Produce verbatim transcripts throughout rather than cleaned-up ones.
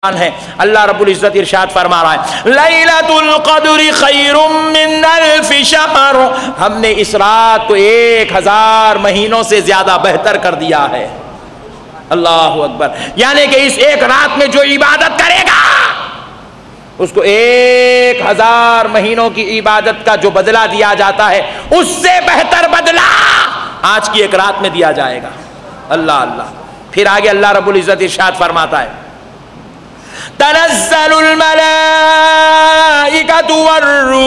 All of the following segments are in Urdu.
ہے۔ اللہ رب العزت ارشاد فرما رہا ہے لیلۃ القدر خیر من الف شہر، ہم نے اس رات کو ایک ہزار مہینوں سے زیادہ بہتر کر دیا ہے۔ اللہ اکبر، یعنی کہ اس ایک رات میں جو عبادت کرے گا اس کو ایک ہزار مہینوں کی عبادت کا جو بدلہ دیا جاتا ہے اس سے بہتر بدلہ آج کی ایک رات میں دیا جائے گا۔ اللہ اللہ، پھر آگے اللہ رب العزت ارشاد فرماتا ہے تنزل الملائکۃ والروح،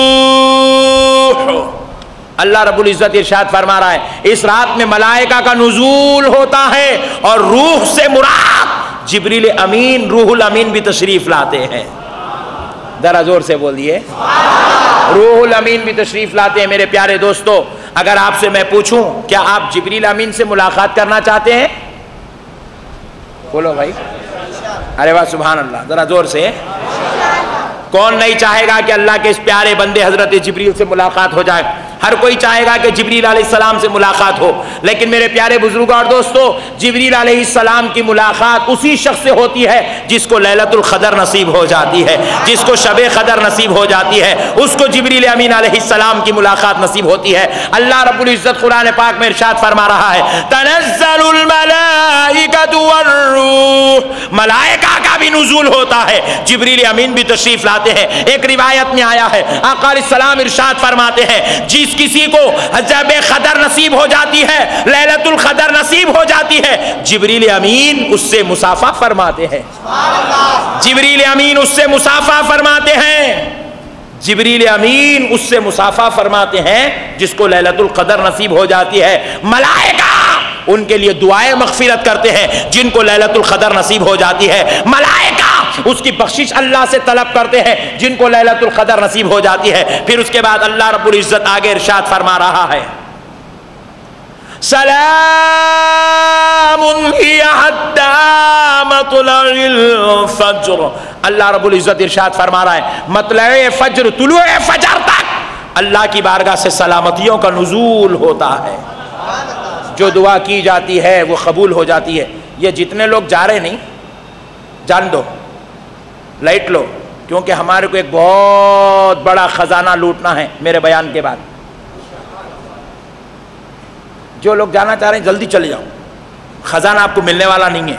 اللہ رب العزت ارشاد فرما رہا ہے اس رات میں ملائکہ کا نزول ہوتا ہے، اور روح سے مراد جبریل امین روح الامین بھی تشریف لاتے ہیں۔ ذرا زور سے بولیے، روح الامین بھی تشریف لاتے ہیں۔ میرے پیارے دوستو، اگر آپ سے میں پوچھوں کیا آپ جبریل امین سے ملاقات کرنا چاہتے ہیں؟ بولو بھائی، ارے واہ سبحان اللہ، ذرا زور سے۔ کون نہیں چاہے گا کہ اللہ کے اس پیارے بندے حضرت جبریل سے ملاقات ہو جائے؟ ہر کوئی چاہے گا کہ جبریل علیہ السلام سے ملاقات ہو، لیکن میرے پیارے بزرگوں اور دوستو، جبریل علیہ السلام کی ملاقات اسی شخص سے ہوتی ہے جس کو لیلۃ القدر نصیب ہو جاتی ہے، جس کو شب قدر نصیب ہو جاتی ہے، اس کو جبریل امین علیہ السلام کی ملاقات نصیب ہوتی ہے۔ اللہ رب العزت قرآن پاک میں ارشاد فرما رہا ہے تنزل الملائکۃ والروح، ملائکہ کا بھی نزول ہوتا ہے، جبریل امین بھی تشریف لاتے ہیں۔ ایک روایت میں آیا ہے آقا علیہ السلام ارشاد فرماتے ہیں جس کسی کو شب قدر نصیب ہو جاتی ہے، لیلۃ القدر نصیب ہو جاتی ہے، جبریل امین اس سے مصافحہ فرماتے ہیں۔ جبریل امین اس سے مصافحہ فرماتے ہیں، جبریل امین اس سے مصافحہ فرماتے ہیں جس کو لیلۃ القدر نصیب ہو جاتی ہے۔ ملائکہ ان کے لیے دعائیں مغفرت کرتے ہیں جن کو لیلۃ القدر نصیب ہو جاتی ہے۔ ملائکہ اس کی بخشش اللہ سے طلب کرتے ہیں جن کو لیلۃ القدر نصیب ہو جاتی ہے۔ پھر اس کے بعد اللہ رب العزت آگے ارشاد فرما رہا ہے سلام ہی حتی مطلع الفجر، اللہ رب العزت ارشاد فرما رہا ہے مطلع فجر، طلوع فجر تک اللہ کی بارگاہ سے سلامتیوں کا نزول ہوتا ہے۔ جو دعا کی جاتی ہے وہ قبول ہو جاتی ہے۔ یہ جتنے لوگ جا رہے نہیں، جان دو، لائٹ لو، کیونکہ ہمارے کو ایک بہت بڑا خزانہ لوٹنا ہے میرے بیان کے بعد۔ جو لوگ جانا چاہ رہے ہیں جلدی چلے جاؤ، خزانہ آپ کو ملنے والا نہیں ہے۔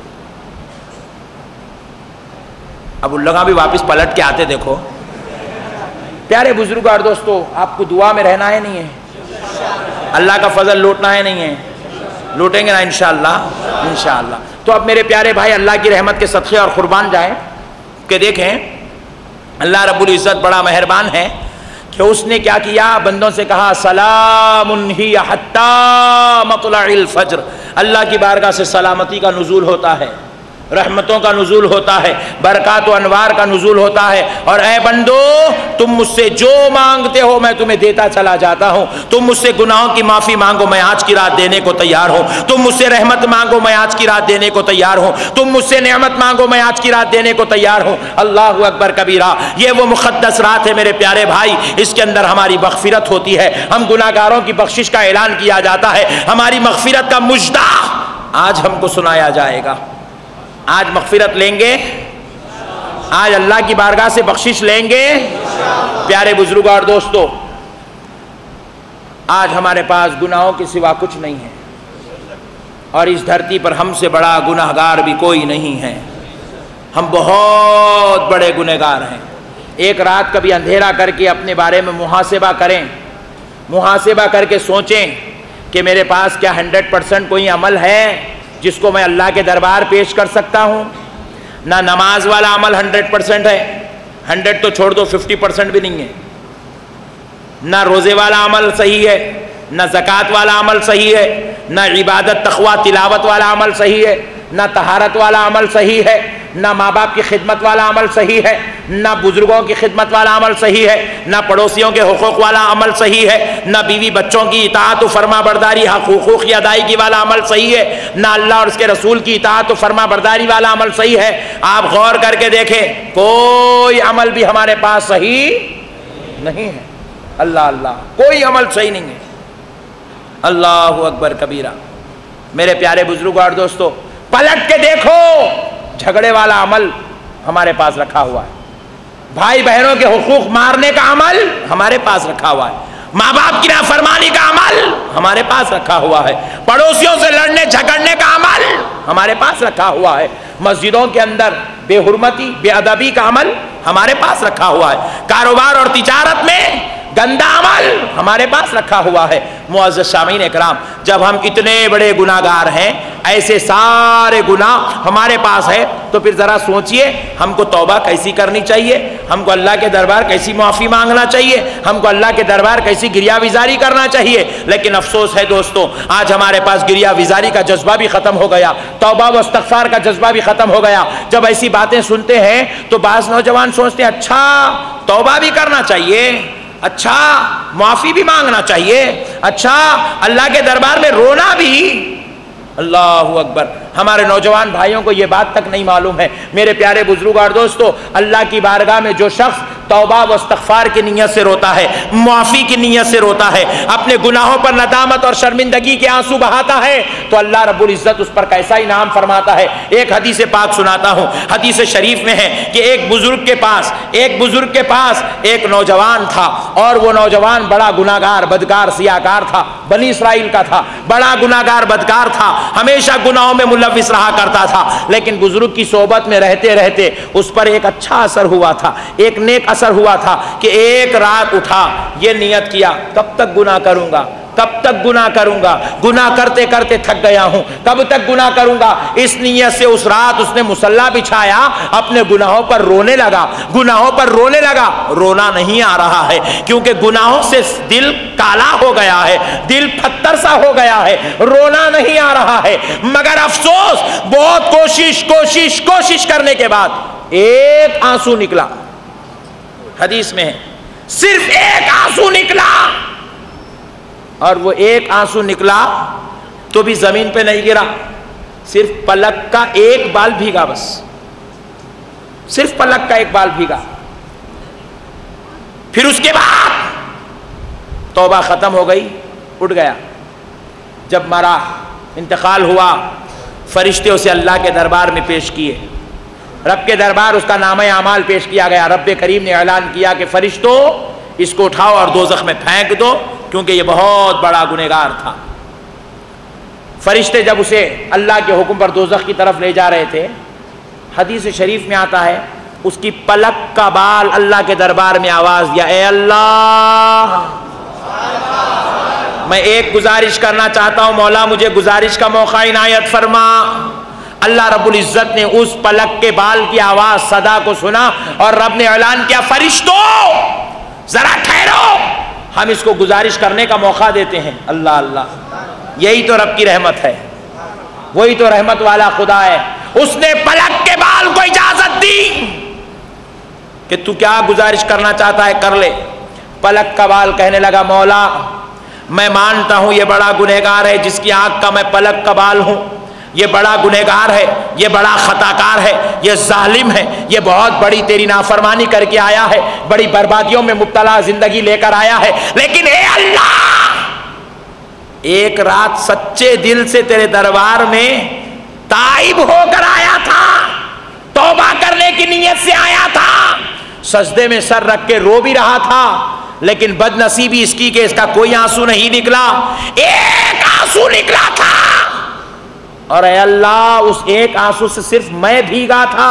اب ان لوگاں بھی واپس پلٹ کے آتے دیکھو۔ پیارے بزرگوں اور دوستو، آپ کو دعا میں رہنا ہے نہیں ہے؟ اللہ کا فضل لوٹنا ہے نہیں ہے؟ لوٹیں گے نا انشاءاللہ، انشاءاللہ۔ تو اب میرے پیارے بھائی اللہ کی رحمت کے صدقے اور قربان جائیں کہ دیکھیں اللہ رب العزت بڑا مہربان ہے کہ اس نے کیا کیا، بندوں سے کہا سلام ہی حتی مطلع الفجر، اللہ کی بارگاہ سے سلامتی کا نزول ہوتا ہے، رحمتوں کا نزول ہوتا ہے، برکات و انوار کا نزول ہوتا ہے۔ اور اے بندو، تم مجھ سے جو مانگتے ہو میں تمہیں دیتا چلا جاتا ہوں۔ تم مجھ سے گناہوں کی معافی مانگو، میں آج کی رات دینے کو تیار ہوں۔ تم مجھ سے رحمت مانگو، میں آج کی رات دینے کو تیار ہوں۔ تم مجھ سے نعمت مانگو، میں آج کی رات دینے کو تیار ہوں۔ اللہ اکبر کبیرہ، یہ وہ مقدس رات ہے میرے پیارے بھائی، اس کے اندر ہماری مغفرت ہوتی ہے، ہم گناہگاروں کی بخشش کا اعلان کیا جاتا ہے، ہماری مغفرت کا مژدہ آج ہم کو سنایا جائے گا۔ آج مغفرت لیں گے، آج اللہ کی بارگاہ سے بخشش لیں گے۔ پیارے بزرگوں اور دوستو، آج ہمارے پاس گناہوں کے سوا کچھ نہیں ہے، اور اس دھرتی پر ہم سے بڑا گناہگار بھی کوئی نہیں ہے۔ ہم بہت بڑے گنہگار ہیں۔ ایک رات کبھی اندھیرا کر کے اپنے بارے میں محاسبہ کریں، محاسبہ کر کے سوچیں کہ میرے پاس کیا ہنڈریڈ پرسنٹ کوئی عمل ہے جس کو میں اللہ کے دربار پیش کر سکتا ہوں؟ نہ نماز والا عمل ہنڈریڈ پرسنٹ ہے، ہنڈریڈ تو چھوڑ دو، ففٹی پرسنٹ بھی نہیں ہے۔ نہ روزے والا عمل صحیح ہے، نہ زکوٰۃ والا عمل صحیح ہے، نہ عبادت تقویٰ تلاوت والا عمل صحیح ہے، نہ طہارت والا عمل صحیح ہے، نہ ماں باپ کی خدمت والا عمل صحیح ہے، نہ بزرگوں کی خدمت والا عمل صحیح ہے، نہ پڑوسیوں کے حقوق والا عمل صحیح ہے، نہ بیوی بچوں کی اطاعت و فرما برداری حقوق کی ادائیگی والا عمل صحیح ہے، نہ اللہ اور اس کے رسول کی اطاعت و فرما برداری والا عمل صحیح ہے۔ آپ غور کر کے دیکھیں، کوئی عمل بھی ہمارے پاس صحیح نہیں ہے۔ اللہ اللہ، کوئی عمل صحیح نہیں ہے۔ اللہ اکبر کبیرہ۔ میرے پیارے بزرگوں اور دوستو، پلٹ کے دیکھو جھگڑے والا عمل ہمارے پاس رکھا ہوا ہے، بھائی بہنوں کے حقوق مارنے کا عمل ہمارے پاس رکھا ہوا ہے، ماں باپ کی نافرمانی کا عمل ہمارے پاس رکھا ہوا ہے، پڑوسیوں سے لڑنے جھگڑنے کا عمل ہمارے پاس رکھا ہوا ہے، مسجدوں کے اندر بے حرمتی بے ادبی کا عمل ہمارے پاس رکھا ہوا ہے، کاروبار اور تجارت میں گندا عمل ہمارے پاس رکھا ہوا ہے۔ معزز سامعین اکرام، جب ہم اتنے بڑے گناہگار ہیں، ایسے سارے گناہ ہمارے پاس ہے، تو پھر ذرا سوچئے ہم کو توبہ کیسی کرنی چاہیے، ہم کو اللہ کے دربار کیسی معافی مانگنا چاہیے، ہم کو اللہ کے دربار کیسی گریہ وزاری کرنا چاہیے۔ لیکن افسوس ہے دوستو، آج ہمارے پاس گریہ وزاری کا جذبہ بھی ختم ہو گیا، توبہ و استغفار کا جذبہ بھی ختم ہو گیا۔ جب ایسی باتیں سنتے ہیں تو بعض نوجوان سوچتے ہیں اچھا توبہ بھی کرنا چاہیے، اچھا معافی بھی مانگنا چاہیے، اچھا اللہ کے دربار میں رونا بھی۔ اللہ اکبر، ہمارے نوجوان بھائیوں کو یہ بات تک نہیں معلوم ہے۔ میرے پیارے بزرگ اور دوستو، اللہ کی بارگاہ میں جو شخص توبہ و استغفار کی نیت سے روتا ہے، معافی کی نیت سے روتا ہے، اپنے گناہوں پر ندامت اور شرمندگی کے آنسو بہاتا ہے، تو اللہ رب العزت اس پر کیسا انعام فرماتا ہے۔ ایک حدیث پاک سناتا ہوں، حدیث شریف میں ہے کہ ایک بزرگ کے پاس ایک بزرگ کے پاس ایک نوجوان تھا، اور وہ نوجوان بڑا گناہگار بدکار سیاکار تھا، بنی اسرائیل کا تھا، بڑا گناہگار بدکار تھا، ہمیشہ گناہوں میں ملوث رہا کرتا تھا۔ لیکن بزرگ کی صحبت میں رہتے رہتے اس پر ایک اچھا اثر ہوا تھا، ایک نیک اثر ہوا تھا کہ ایک رات اٹھا، یہ نیت کیا کب تک گناہ کروں گا، کب تک گناہ کروں گا، گناہ کرتے کرتے تھک گیا ہوں، کب تک گناہ کروں گا۔ اس نیت سے اس رات اس نے مصلی بچھایا، اپنے گناہوں پر رونے لگا، گناہوں پر رونے لگا۔ رونا نہیں آ رہا ہے کیونکہ گناہوں سے دل کالا ہو گیا ہے، دل پتھر سا ہو گیا ہے، رونا نہیں آ رہا ہے۔ مگر افسوس، بہت کوشش کوشش کوشش کرنے کے بعد ایک آنسو نکلا، حدیث میں ہے صرف ایک آنسو نکلا، اور وہ ایک آنسو نکلا تو بھی زمین پہ نہیں گرا، صرف پلک کا ایک بال بھیگا، بس صرف پلک کا ایک بال بھیگا۔ پھر اس کے بعد توبہ ختم ہو گئی، اٹھ گیا۔ جب مرا، انتقال ہوا، فرشتے اسے اللہ کے دربار میں پیش کیے، رب کے دربار اس کا نامہ اعمال پیش کیا گیا۔ رب کریم نے اعلان کیا کہ فرشتوں اس کو اٹھاؤ اور دوزخ میں پھینک دو، کیونکہ یہ بہت بڑا گنہگار تھا۔ فرشتے جب اسے اللہ کے حکم پر دوزخ کی طرف لے جا رہے تھے، حدیث شریف میں آتا ہے اس کی پلک کا بال اللہ کے دربار میں آواز دیا، اے اللہ میں ایک گزارش کرنا چاہتا ہوں، مولا مجھے گزارش کا موقع عنایت فرما۔ اللہ رب العزت نے اس پلک کے بال کی آواز صدا کو سنا، اور رب نے اعلان کیا، فرشتوں ذرا ٹھہرو، ہم اس کو گزارش کرنے کا موقع دیتے ہیں۔ اللہ اللہ، یہی تو رب کی رحمت ہے، وہی تو رحمت والا خدا ہے۔ اس نے پلک کے بال کو اجازت دی کہ تو کیا گزارش کرنا چاہتا ہے کر لے۔ پلک کا بال کہنے لگا، مولا میں مانتا ہوں یہ بڑا گنہگار ہے جس کی آنکھ کا میں پلک کا بال ہوں، یہ بڑا گنہگار ہے، یہ بڑا خطاکار ہے، یہ ظالم ہے، یہ بہت بڑی تیری نافرمانی کر کے آیا ہے، بڑی بربادیوں میں مبتلا زندگی لے کر آیا ہے، لیکن اے اللہ ایک رات سچے دل سے تیرے دربار میں تائب ہو کر آیا تھا، توبہ کرنے کی نیت سے آیا تھا، سجدے میں سر رکھ کے رو بھی رہا تھا، لیکن بد نصیبی اس کی کہ اس کا کوئی آنسو نہیں نکلا، ایک آنسو نکلا تھا، اور اے اللہ اس ایک آنسو سے صرف میں بھیگا تھا۔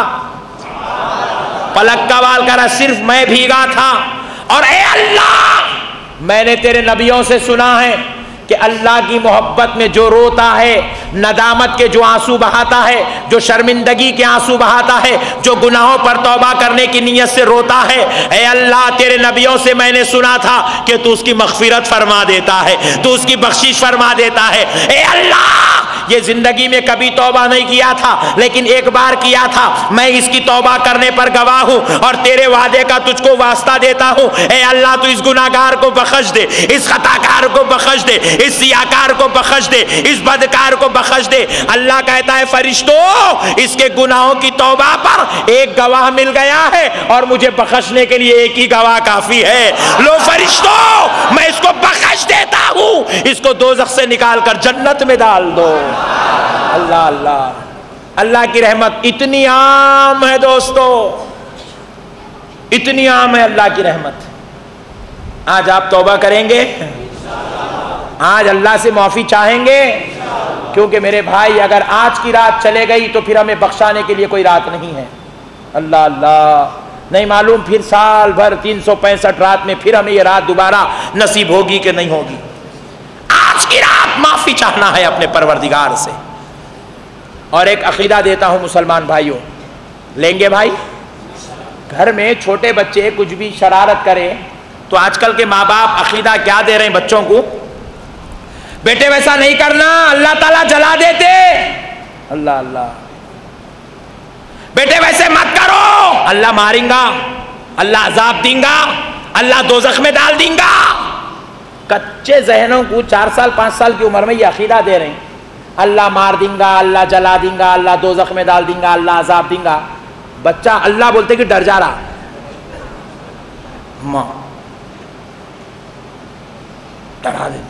پلک کا بال کہہ رہا صرف میں بھیگا تھا، اور اے اللہ میں نے تیرے نبیوں سے سنا ہے کہ اللہ کی محبت میں جو روتا ہے، ندامت کے جو آنسو بہاتا ہے، جو شرمندگی کے آنسو بہاتا ہے، جو گناہوں پر توبہ کرنے کی نیت سے روتا ہے، اے اللہ تیرے نبیوں سے میں نے سنا تھا کہ تو اس کی مغفرت فرما دیتا ہے، تو اس کی بخشش فرما دیتا ہے۔ اے اللہ یہ زندگی میں کبھی توبہ نہیں کیا تھا، لیکن ایک بار کیا تھا، میں اس کی توبہ کرنے پر گواہ ہوں، اور تیرے وعدے کا تجھ کو واسطہ دیتا ہوں۔ اے اللہ تو اس گناہگار کو بخش دے، اس خطاکار کو بخش دے، اس سیاکار کو بخش دے، اس بدکار کو بخش دے۔ اللہ کہتا ہے فرشتوں اس کے گناہوں کی توبہ پر ایک گواہ مل گیا ہے، اور مجھے بخشنے کے لیے ایک ہی گواہ کافی ہے۔ لو فرشتوں میں اس کو بخش دیتا ہوں، اس کو دوزخ سے نکال کر جنت میں ڈال دو۔ اللہ اللہ، اللہ کی رحمت اتنی عام ہے دوستو، اتنی عام ہے اللہ کی رحمت۔ آج آپ توبہ کریں گے؟ آج اللہ سے معافی چاہیں گے؟ کیونکہ میرے بھائی اگر آج کی رات چلے گئی تو پھر ہمیں بخشانے کے لیے کوئی رات نہیں ہے۔ اللہ اللہ، نہیں معلوم پھر سال بھر تین سو پینسٹھ رات میں پھر ہمیں یہ رات دوبارہ نصیب ہوگی کہ نہیں ہوگی۔ آج کی رات معافی چاہنا ہے اپنے پروردگار سے۔ اور ایک عقیدہ دیتا ہوں مسلمان بھائیوں، لیں گے بھائی؟ گھر میں چھوٹے بچے کچھ بھی شرارت کریں تو آج کل کے ماں باپ عقیدہ کیا دے رہے ہیں بچوں کو؟ بیٹے ویسا نہیں کرنا، اللہ تعالیٰ جلا دیتے۔ اللہ اللہ، بیٹے ویسے مت کرو، اللہ ماریں گا، اللہ عذاب دیں گا، اللہ دوزخ میں ڈال دیں گا۔ کچے ذہنوں کو چار سال پانچ سال کی عمر میں یہ عقیدہ دے رہے ہیں، اللہ مار دیں گا، اللہ جلا دیں گا، اللہ دوزخ میں ڈال دیں گا، اللہ عذاب دیں گا۔ بچہ اللہ بولتے کہ ڈر جا رہا، ماں ڈرا دے۔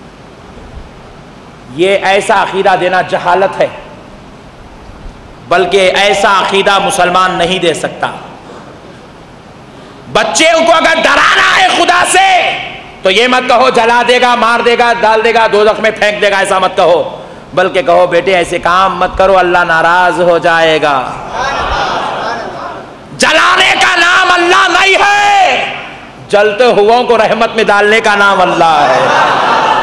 یہ ایسا عقیدہ دینا جہالت ہے، بلکہ ایسا عقیدہ مسلمان نہیں دے سکتا۔ بچے کو اگر ڈرانا ہے خدا سے تو یہ مت کہو جلا دے گا، مار دے گا، ڈال دے گا، دوزخ میں پھینک دے گا، ایسا مت کہو، بلکہ کہو بیٹے ایسے کام مت کرو، اللہ ناراض ہو جائے گا۔ جلانے کا نام اللہ نہیں ہے، جلتے ہوئوں کو رحمت میں ڈالنے کا نام اللہ ہے۔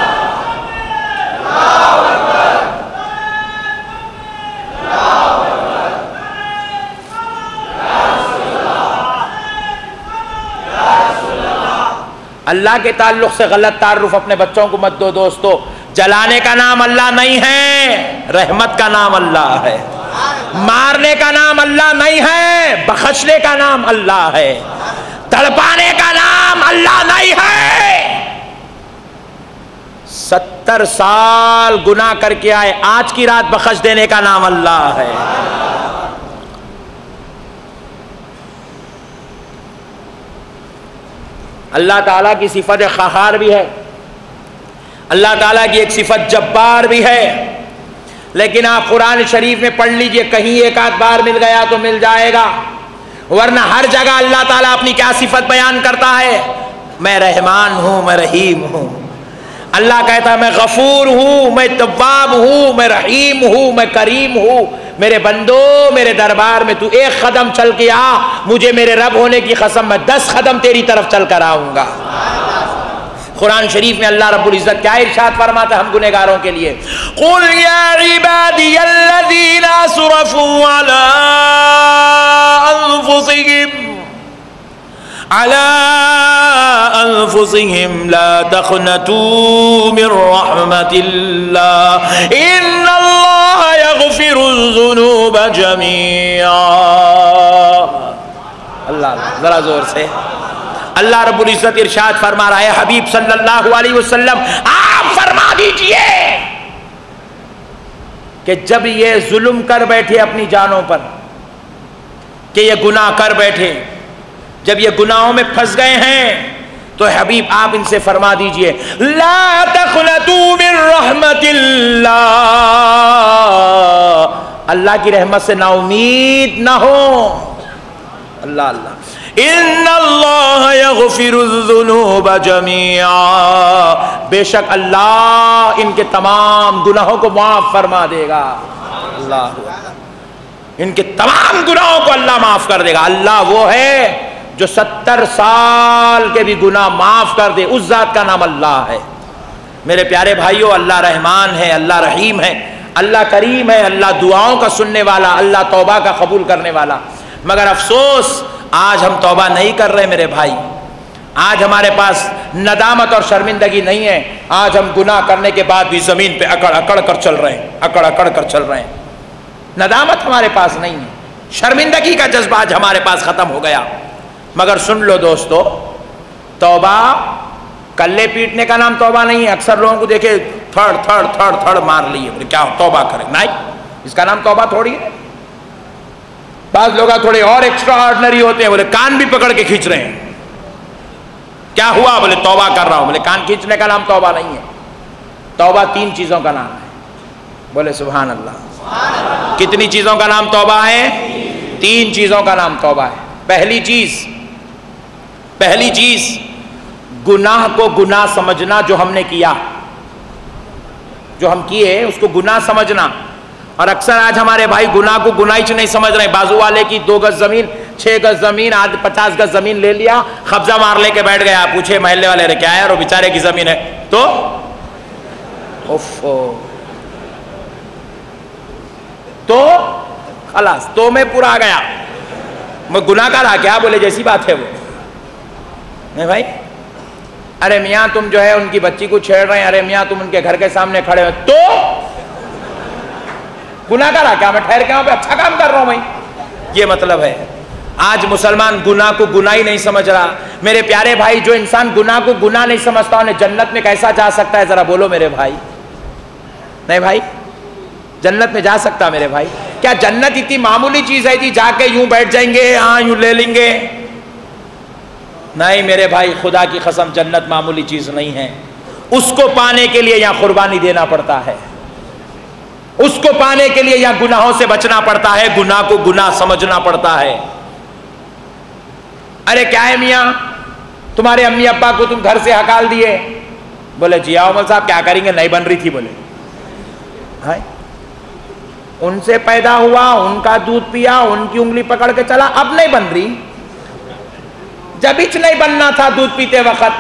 اللہ کے تعلق سے غلط تعارف اپنے بچوں کو مت دو دوستو۔ جلانے کا نام اللہ نہیں ہے، رحمت کا نام اللہ ہے۔ مارنے کا نام اللہ نہیں ہے، بخشنے کا نام اللہ ہے۔ تڑپانے کا نام اللہ نہیں ہے۔ ستر سال گناہ کر کے آئے، آج کی رات بخش دینے کا نام اللہ ہے۔ اللہ تعالیٰ کی صفت قہار بھی ہے، اللہ تعالیٰ کی ایک صفت جبار بھی ہے، لیکن آپ قرآن شریف میں پڑھ لیجئے، کہیں ایک آدھ بار مل گیا تو مل جائے گا، ورنہ ہر جگہ اللہ تعالیٰ اپنی کیا صفت بیان کرتا ہے؟ میں رحمان ہوں، میں رحیم ہوں۔ اللہ کہتا ہے میں غفور ہوں، میں تواب ہوں، میں رحیم ہوں، میں کریم ہوں۔ میرے بندو میرے دربار میں تو ایک قدم چل کے آ، مجھے میرے رب ہونے کی قسم میں دس قدم تیری طرف چل کر آؤں گا۔ قرآن شریف میں اللہ رب العزت کیا ارشاد فرماتا ہے ہم گنہگاروں کے لیے؟ قُلْ يَا عِبَادِيَ الَّذِينَ أَسْرَفُوا عَلَىٰ أَنفُسِهِمْ عَلَىٰ أَنفُسِهِمْ لَا تَقْنَطُوا مِن رَّحْمَةِ اللَّهِ إِنَّ اللَّهَ يَغْفِرُ الذُّنُوبَ جَمِيعًا۔ اللہ ذرا زور سے اللہ رب العزت ارشاد فرما رہا ہے، حبیب صلی اللہ علیہ وسلم آپ فرما دیجئے کہ جب یہ ظلم کر بیٹھے اپنی جانوں پر، کہ یہ گناہ کر بیٹھے، جب یہ گناہوں میں پھنس گئے ہیں تو حبیب آپ ان سے فرما دیجئے لا تقنطوا من رحمت اللہ، اللہ کی رحمت سے نا امید نہ ہو۔ اللہ اللہ، ان اللہ یغفر الذنوب جميعا، بے شک اللہ ان کے تمام گناہوں کو معاف فرما دے گا۔ اللہ، ان کے تمام گناہوں کو اللہ معاف کر دے گا۔ اللہ وہ ہے جو ستر سال کے بھی گناہ معاف کر دے، اس ذات کا نام اللہ ہے۔ میرے پیارے بھائیوں، اللہ رحمان ہے، اللہ رحیم ہے، اللہ کریم ہے، اللہ دعاؤں کا سننے والا، اللہ توبہ کا قبول کرنے والا۔ مگر افسوس آج ہم توبہ نہیں کر رہے میرے بھائی، آج ہمارے پاس ندامت اور شرمندگی نہیں ہے، آج ہم گناہ کرنے کے بعد بھی زمین پہ اکڑ اکڑ کر چل رہے ہیں، اکڑ اکڑ کر چل رہے ہیں۔ ندامت ہمارے پاس نہیں ہے، شرمندگی کا جذبہ آج ہمارے پاس ختم ہو گیا۔ مگر سن لو دوستو، توبہ کلے پیٹنے کا نام توبہ نہیں ہے۔ اکثر لوگوں کو دیکھے تھڑ تھڑ تھڑ تھڑ مار لیے، بولے کیا توبہ کریں، نہیں، اس کا نام توبہ تھوڑی ہے۔ بعض لوگ تھوڑے اور ایکسٹرا آرڈنری ہوتے ہیں، بولے کان بھی پکڑ کے کھینچ رہے ہیں، کیا ہوا؟ بولے توبہ کر رہا ہوں۔ بولے کان کھینچنے کا نام توبہ نہیں ہے، توبہ تین چیزوں کا نام ہے۔ بولے سبحان اللہ۔ کتنی چیزوں کا نام توبہ ہے؟ تین چیزوں کا نام توبہ ہے. پہلی چیز پہلی چیز گناہ کو گناہ سمجھنا، جو ہم نے کیا، جو ہم کیے اس کو گناہ سمجھنا. اور اکثر آج ہمارے بھائی گناہ کو گناہ ہی نہیں سمجھ رہے. بازو والے کی دو گز زمین، چھ گز زمین، آج پچاس گز زمین لے لیا، قبضہ مار لے کے بیٹھ گیا. پوچھے محلے والے نے کیا ہے، اور وہ بیچارے کی زمین ہے تو اوفو تو خلاص تو میں پورا آ گیا، میں گناہ کا رہا کیا؟ بولے جیسی بات ہے وہ. نہیں بھائی، ارے میاں تم جو ہے ان کی بچی کو چھیڑ رہے ہیں، ارے میاں تم ان کے گھر کے سامنے کھڑے ہو، تو گناہ کا رہا کیا؟ میں ٹھہر کے وہاں پہ اچھا کام کر رہا ہوں بھائی. یہ مطلب ہے آج مسلمان گناہ کو گناہ ہی نہیں سمجھ رہا. میرے پیارے بھائی، جو انسان گناہ کو گناہ نہیں سمجھتا انہیں جنت میں کیسا جا سکتا ہے؟ ذرا بولو میرے بھائی. نہیں بھائی، جنت میں جا سکتا میرے بھائی؟ کیا جنت اتنی معمولی چیز ہے جی جا کے یوں بیٹھ جائیں گے، ہاں یوں لے لیں گے؟ نہیں میرے بھائی، خدا کی قسم جنت معمولی چیز نہیں ہے. اس کو پانے کے لیے یہاں قربانی دینا پڑتا ہے، اس کو پانے کے لیے یہاں گناہوں سے بچنا پڑتا ہے، گناہ کو گناہ سمجھنا پڑتا ہے. ارے کیا ہے میاں، تمہارے امی ابا کو تم گھر سے ہکال دیے. بولے جی آؤ مول صاحب، کیا کریں گے، نہیں بن رہی تھی. بولے ہاں، ان سے پیدا ہوا، ان کا دودھ پیا، ان کی انگلی پکڑ کے چلا، اب نہیں بن رہی. جب ہچ نہیں بننا تھا دودھ پیتے وقت.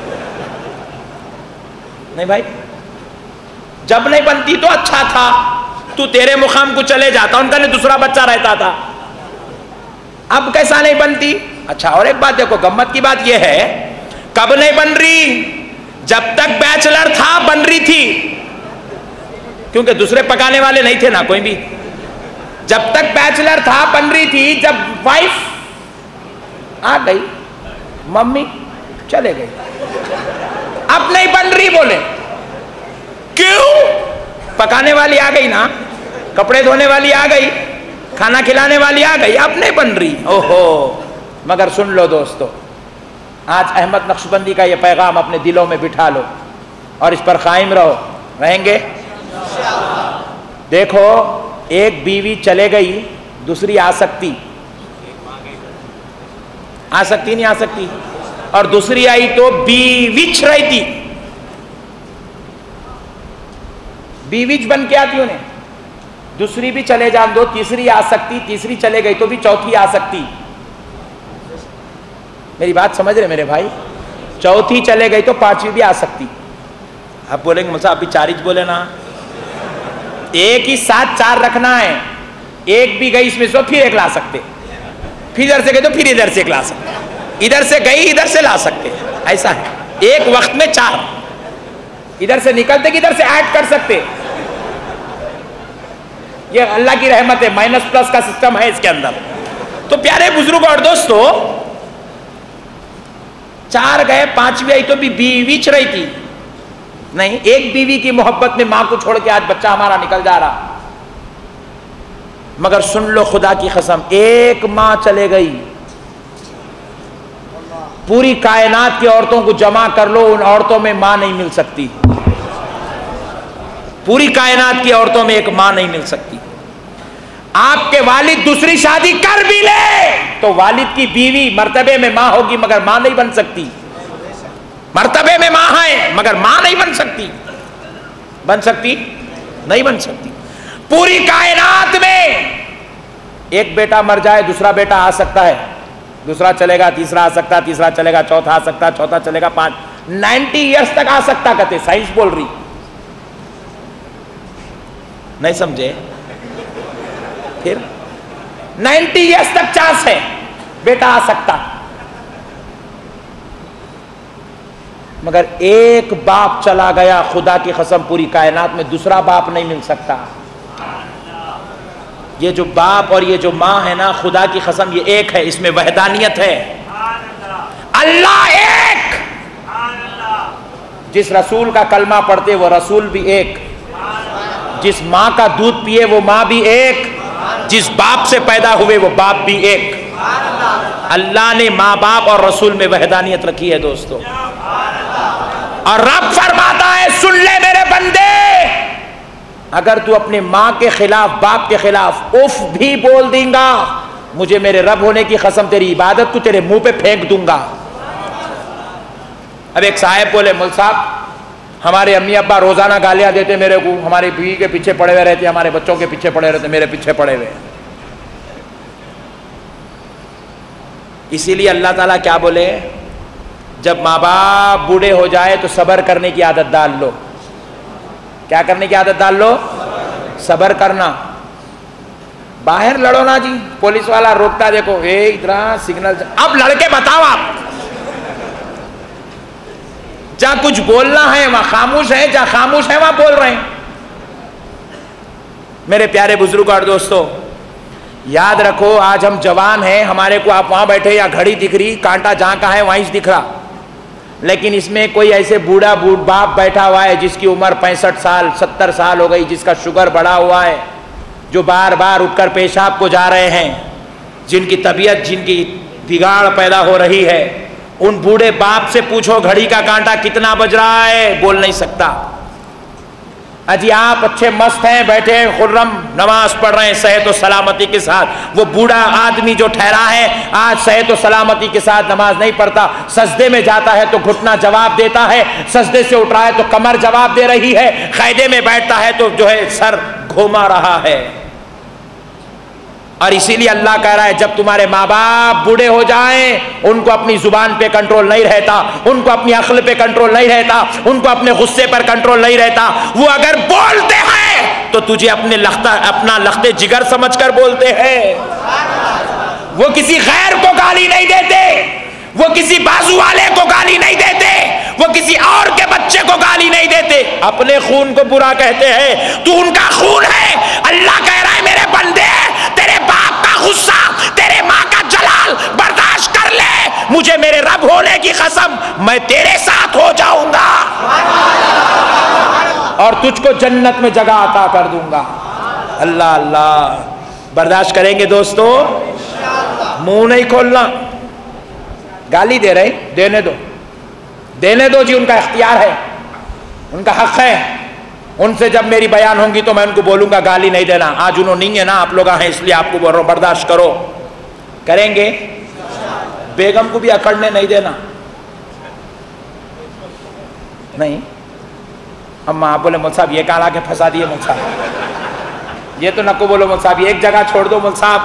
نہیں بھائی، جب نہیں بنتی تو اچھا تھا، تو تیرے مقام کو چلے جاتا، ان کا نہیں دوسرا بچہ رہتا تھا. اب کیسا نہیں بنتی؟ اچھا اور ایک بات دیکھو، گمت کی بات یہ ہے، کب نہیں بن رہی؟ جب تک بیچلر تھا بن رہی تھی، کیونکہ دوسرے پکانے والے نہیں تھے نا کوئی بھی. جب تک بیچلر تھا بن رہی تھی، جب وائف آ گئی، ممی چلے گئی، اب نہیں بن رہی. بولے کیوں؟ پکانے والی آ گئی نا، کپڑے دھونے والی آ گئی، کھانا کھلانے والی آ گئی، اب نہیں بن رہی. اوہو. مگر سن لو دوستو، آج احمد نقشبندی کا یہ پیغام اپنے دلوں میں بٹھا لو اور اس پر قائم رہو. رہیں گے؟ دیکھو، ایک بیوی چلے گئی، دوسری آ سکتی، آ سکتی نہیں آ سکتی؟ اور دوسری آئی تو بیوچ رہی تھی، بیوچ بن کے آتی انہیں. دوسری بھی چلے جان دو، تیسری آ سکتی، تیسری چلے گئی تو بھی چوتھی آ سکتی. میری بات سمجھ رہے میرے بھائی؟ چوتھی چلے گئی تو پانچویں بھی آ سکتی. آپ بولیں گے مجھے ابھی چار ہی بولے نا، ایک ہی ساتھ چار رکھنا ہے. ایک بھی گئی اس میں سے پھر ایک لا سکتے، پھر ادھر سے گئی تو پھر ادھر سے ایک لا سکتے، ادھر سے گئی ادھر سے لا سکتے. ایسا ہے، ایک وقت میں چار، ادھر سے نکلتے کہ ادھر سے ایڈ کر سکتے. یہ اللہ کی رحمت ہے، مائنس پلس کا سسٹم ہے اس کے اندر. تو پیارے بزرگ اور دوستو، چار گئے، پانچویں آئی تو بھی بیوی چ رہی تھی. نہیں، ایک بیوی کی محبت میں ماں کو چھوڑ کے آج بچہ ہمارا نکل جا رہا. مگر سن لو خدا کی قسم، ایک ماں چلے گئی، پوری کائنات کی عورتوں کو جمع کر لو، ان عورتوں میں ماں نہیں مل سکتی. پوری کائنات کی عورتوں میں ایک ماں نہیں مل سکتی. آپ کے والد دوسری شادی کر بھی لے تو والد کی بیوی مرتبے میں ماں ہوگی مگر ماں نہیں بن سکتی. مرتبے میں ماں ہے مگر ماں نہیں بن سکتی. بن سکتی؟ نہیں بن سکتی. پوری کائنات میں ایک بیٹا مر جائے، دوسرا بیٹا آ سکتا ہے، دوسرا چلے گا، تیسرا آ سکتا، تیسرا چلے گا، چوتھا آ سکتا، چوتھا چلے گا، پانچ، نائنٹی ایئرس تک آ سکتا. کہتے سائنس بول رہی. نہیں سمجھے؟ پھر نائنٹی ایئرس تک چانس ہے بیٹا آ سکتا. مگر ایک باپ چلا گیا، خدا کی قسم پوری کائنات میں دوسرا باپ نہیں مل سکتا. یہ جو باپ اور یہ جو ماں ہے نا، خدا کی قسم یہ ایک ہے، اس میں وحدانیت ہے. اللہ ایک. جس رسول کا کلمہ پڑھتے وہ رسول بھی ایک، جس ماں کا دودھ پیے وہ ماں بھی ایک، جس باپ سے پیدا ہوئے وہ باپ بھی ایک. اللہ نے ماں باپ اور رسول میں وحدانیت رکھی ہے دوستو. اور رب فرماتا ہے، سن لے میرے بندے، اگر تو اپنے ماں کے خلاف باپ کے خلاف اف بھی بول دیں گا مجھے میرے رب ہونے کی قسم تیری عبادت کو تیرے منہ پہ پھینک دوں گا۔ اب ایک صاحب بولے مول صاحب ہمارے امی ابا روزانہ گالیاں دیتے میرے کو، ہماری بیوی کے پیچھے پڑے ہوئے رہتے، ہمارے بچوں کے پیچھے پڑے رہتے، میرے پیچھے پڑے ہوئے۔ اسی لیے اللہ تعالیٰ کیا بولے، جب ماں باپ بوڑھے ہو جائے تو صبر کرنے کی عادت ڈال لو۔ کیا کرنے کی عادت ڈال لو؟ صبر کرنا۔ باہر لڑو نا جی، پولیس والا روکتا دیکھو اے ادھر سگنل، اب لڑکے بتاؤ آپ جہاں کچھ بولنا ہے وہاں خاموش ہے، جہاں خاموش ہے وہاں بول رہے ہیں۔ میرے پیارے بزرگوں اور دوستو یاد رکھو، آج ہم جوان ہیں، ہمارے کو آپ وہاں بیٹھے یا گھڑی دکھ رہی، کانٹا جہاں کا ہے وہیں دکھ رہا، لیکن اس میں کوئی ایسے بوڑھا بوڑھ باپ بیٹھا ہوا ہے جس کی عمر پینسٹھ سال ستر سال ہو گئی، جس کا شوگر بڑھا ہوا ہے، جو بار بار اٹھ کر پیشاب کو جا رہے ہیں، جن کی طبیعت جن کی بگاڑ پیدا ہو رہی ہے، ان بوڑھے باپ سے پوچھو گھڑی کا کانٹا کتنا بج رہا ہے، بول نہیں سکتا۔ اجی آپ اچھے مست ہیں، بیٹھے ہیں خرم، نماز پڑھ رہے ہیں صحت و سلامتی کے ساتھ، وہ بوڑھا آدمی جو ٹھہرا ہے آج صحت و سلامتی کے ساتھ نماز نہیں پڑھتا، سجدے میں جاتا ہے تو گھٹنا جواب دیتا ہے، سجدے سے اٹھ رہا ہے تو کمر جواب دے رہی ہے، قاعدے میں بیٹھتا ہے تو جو ہے سر گھوما رہا ہے۔ اور اسی لیے اللہ کہہ رہا ہے جب تمہارے ماں باپ بوڑھے ہو جائیں، ان کو اپنی زبان پہ کنٹرول نہیں رہتا، ان کو اپنی عقل پہ کنٹرول نہیں رہتا، ان کو اپنے غصے پر کنٹرول نہیں رہتا، وہ اگر بولتے ہیں تو تجھے اپنے لختہ اپنا لختے جگر سمجھ کر بولتے ہیں۔ وہ کسی غیر کو گالی نہیں دیتے، وہ کسی بازو والے کو گالی نہیں دیتے، وہ کسی اور کے بچے کو گالی نہیں دیتے، اپنے خون کو برا کہتے ہیں۔ تو ان کا خون ہے، اللہ کہہ رہا ہے میرے بندے تیرے باپ کا غصہ، تیرے ماں کا جلال برداشت کر لے، مجھے میرے رب ہونے کی قسم میں تیرے ساتھ ہو جاؤں گا اور تجھ کو جنت میں جگہ عطا کر دوں گا۔ اللہ اللہ، برداشت کریں گے دوستو؟ منہ نہیں کھولنا۔ گالی دے رہے دینے دو، دینے دو جی، ان کا اختیار ہے، ان کا حق ہے۔ ان سے جب میری بیان ہوں گی تو میں ان کو بولوں گا گالی نہیں دینا۔ آج انہوں نہیں ہے نا، آپ لوگ ہیں اس لیے آپ کو بول رہا ہوں برداشت کرو۔ کریں گے؟ بیگم کو بھی اکڑنے نہیں دینا۔ نہیں اما آپ بولے مول صاحب یہ کہاں لا کے پھنسا دیے مول صاحب، یہ تو نکو بولو مول صاحب، ایک جگہ چھوڑ دو مول صاحب۔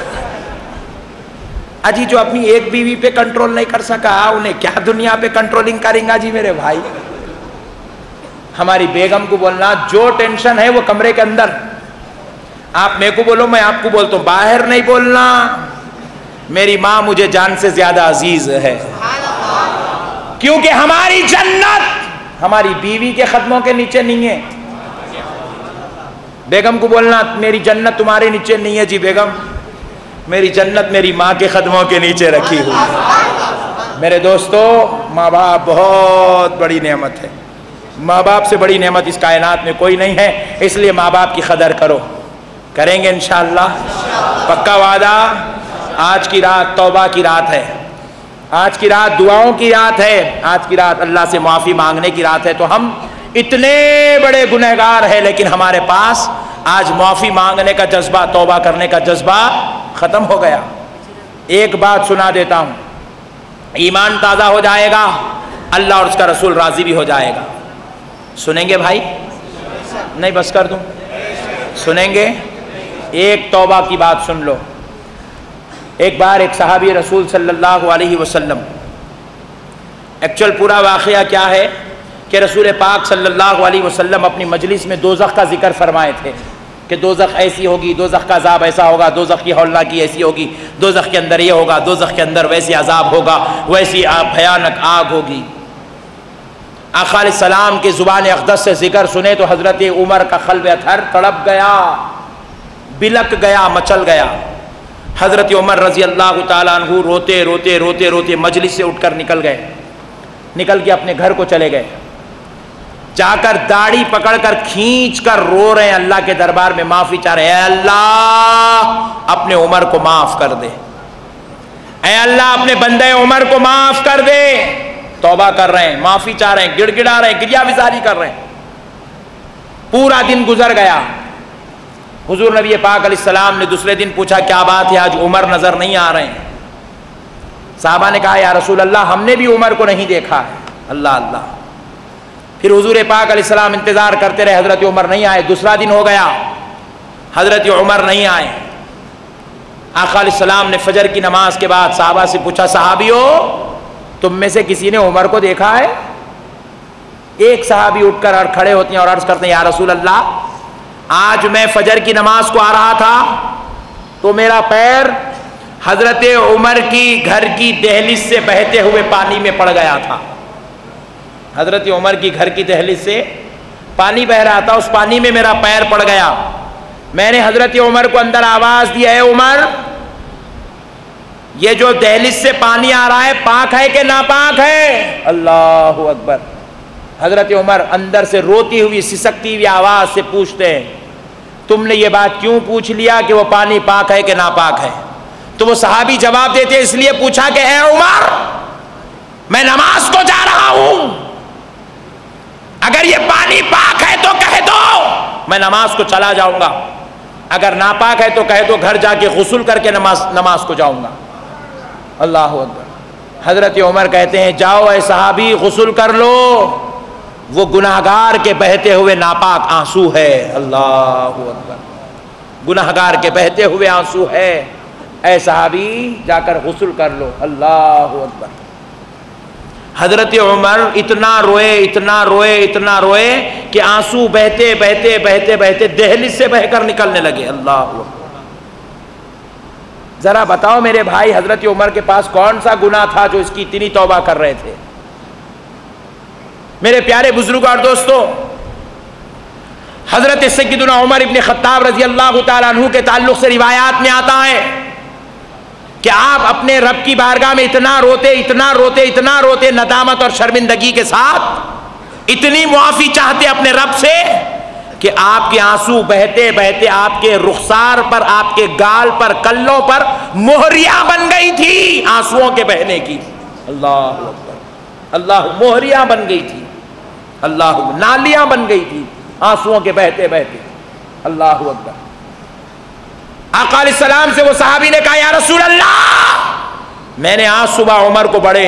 اجی جو اپنی ایک بیوی پہ کنٹرول نہیں کر سکا انہیں کیا دنیا پہ کنٹرولنگ کریں گا جی میرے بھائی۔ ہماری بیگم کو بولنا جو ٹینشن ہے وہ کمرے کے اندر، آپ میرے کو بولو میں آپ کو بولتا ہوں، باہر نہیں بولنا۔ میری ماں مجھے جان سے زیادہ عزیز ہے، کیونکہ ہماری جنت ہماری بیوی کے قدموں کے نیچے نہیں ہے۔ بیگم کو بولنا میری جنت تمہارے نیچے نہیں ہے جی بیگم، میری جنت میری ماں کے قدموں کے نیچے رکھی ہوئی ہے۔ میرے دوستو ماں باپ بہت بڑی نعمت ہے، ماں باپ سے بڑی نعمت اس کائنات میں کوئی نہیں ہے، اس لیے ماں باپ کی قدر کرو۔ کریں گے انشاءاللہ؟ پکا وعدہ؟ آج کی رات توبہ کی رات ہے، آج کی رات دعاؤں کی رات ہے، آج کی رات اللہ سے معافی مانگنے کی رات ہے۔ تو ہم اتنے بڑے گنہگار ہیں لیکن ہمارے پاس آج معافی مانگنے کا جذبہ، توبہ کرنے کا جذبہ ختم ہو گیا۔ ایک بات سنا دیتا ہوں، ایمان تازہ ہو جائے گا، اللہ اور اس کا رسول راضی بھی ہو جائے گا۔ سنیں گے بھائی؟ نہیں بس کر دوں؟ سنیں گے؟ ایک توبہ کی بات سن لو۔ ایک بار ایک صحابی رسول صلی اللہ علیہ وسلم، ایکچول پورا واقعہ کیا ہے کہ رسول پاک صلی اللہ علیہ وسلم اپنی مجلس میں دوزخ کا ذکر فرمائے تھے کہ دوزخ ایسی ہوگی، دوزخ کا عذاب ایسا ہوگا، دوزخ کی ہولناکی ایسی ہوگی، دوزخ کے اندر یہ ہوگا، دوزخ کے اندر ویسی عذاب ہوگا، ویسی بھیانک آگ ہوگی۔ آقا علیہ السلام کی زبان اقدس سے ذکر سنے تو حضرت عمر کا قلب اتھر تڑپ گیا، بلک گیا، مچل گیا۔ حضرت عمر رضی اللہ تعالیٰ عنہ روتے روتے روتے روتے مجلس سے اٹھ کر نکل گئے، نکل کے اپنے گھر کو چلے گئے، جا کر داڑھی پکڑ کر کھینچ کر رو رہے ہیں، اللہ کے دربار میں معافی چاہ رہے ہیں، اے اللہ اپنے عمر کو معاف کر دے، اے اللہ اپنے بندے عمر کو معاف کر دے۔ توبہ کر رہے ہیں، معافی چاہ رہے ہیں، گڑ گڑا رہے ہیں، گریہ وزاری کر رہے ہیں۔ پورا دن گزر گیا. حضور نبی پاک علیہ السلام نے دوسرے دن پوچھا کیا بات ہے آج عمر نظر نہیں آ رہے ہیں؟ صحابہ نے کہا یا رسول اللہ ہم نے بھی عمر کو نہیں دیکھا ہے. اللہ اللہ. پھر حضور پاک علیہ السلام انتظار کرتے رہے, حضرت عمر نہیں آئے. دوسرا دن ہو گیا, حضرت عمر نہیں آئے. آقا علیہ السلام نے فجر کی نماز کے بعد صحابہ سے پوچھا صحابیو تم میں سے کسی نے عمر کو دیکھا ہے؟ ایک صحابی اٹھ کر کھڑے ہوتے ہیں اور عرض کرتے ہیں یا رسول اللہ آج میں فجر کی نماز کو آ رہا تھا تو میرا پیر حضرت عمر کی گھر کی دہلیز سے بہتے ہوئے پانی میں پڑ گیا تھا. حضرت عمر کی گھر کی دہلیز سے پانی بہ رہا تھا, اس پانی میں میرا پیر پڑ گیا. میں نے حضرت عمر کو اندر آواز دی اے عمر یہ جو دہلیز سے پانی آ رہا ہے پاک ہے کہ ناپاک ہے؟ اللہ اکبر. حضرت عمر اندر سے روتی ہوئی سسکتی ہوئی آواز سے پوچھتے ہیں تم نے یہ بات کیوں پوچھ لیا کہ وہ پانی پاک ہے کہ ناپاک ہے؟ تو وہ صحابی جواب دیتے اس لیے پوچھا کہ اے عمر میں نماز کو جا رہا ہوں, اگر یہ پانی پاک ہے تو کہہ دو میں نماز کو چلا جاؤں گا, اگر ناپاک ہے تو کہہ دو گھر جا کے غسل کر کے نماز نماز کو جاؤں گا. اللہ اکبر. حضرت عمر کہتے ہیں جاؤ اے صحابی غسل کر لو, وہ گناہگار کے بہتے ہوئے ناپاک آنسو ہے. اللہ اکبر. گناہگار کے بہتے ہوئے آنسو ہے, اے صحابی جا کر غسل کر لو. اللہ اکبر. حضرت عمر اتنا روئے اتنا روئے اتنا روئے کہ آنسو بہتے بہتے بہتے بہتے دہلیز سے بہ کر نکلنے لگے. اللہ اکبر. ذرا بتاؤ میرے بھائی حضرت عمر کے پاس کون سا گناہ تھا جو اس کی اتنی توبہ کر رہے تھے؟ میرے پیارے بزرگ اور دوستو, حضرت سیدنا عمر ابن خطاب رضی اللہ تعالیٰ عنہ کے تعلق سے روایات میں آتا ہے کہ آپ اپنے رب کی بارگاہ میں اتنا روتے اتنا روتے اتنا روتے ندامت اور شرمندگی کے ساتھ, اتنی معافی چاہتے اپنے رب سے کہ آپ کے آنسو بہتے بہتے آپ کے رخسار پر, آپ کے گال پر, کلوں پر مہریاں بن گئی تھی آنسوؤں کے بہنے کی. اللہ اکبر. اللہ مہریاں بن گئی تھی, اللہ نالیاں بن گئی تھی آنسوؤں کے بہتے بہتے. اللہ اکبر. آقا علیہ السلام سے وہ صحابی نے کہا یا رسول اللہ میں نے آج صبح عمر کو بڑے